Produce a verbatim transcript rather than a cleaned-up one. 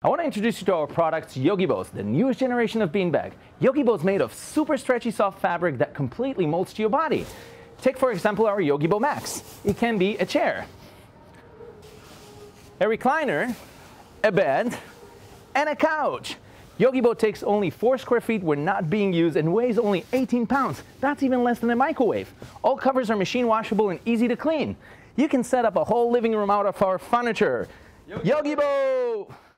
I want to introduce you to our products, Yogibos, the newest generation of beanbag. Yogibo is made of super stretchy soft fabric that completely molds to your body. Take for example our Yogibo Max. It can be a chair, a recliner, a bed, and a couch. Yogibo takes only four square feet when not being used and weighs only eighteen pounds. That's even less than a microwave. All covers are machine washable and easy to clean. You can set up a whole living room out of our furniture. Yogibo!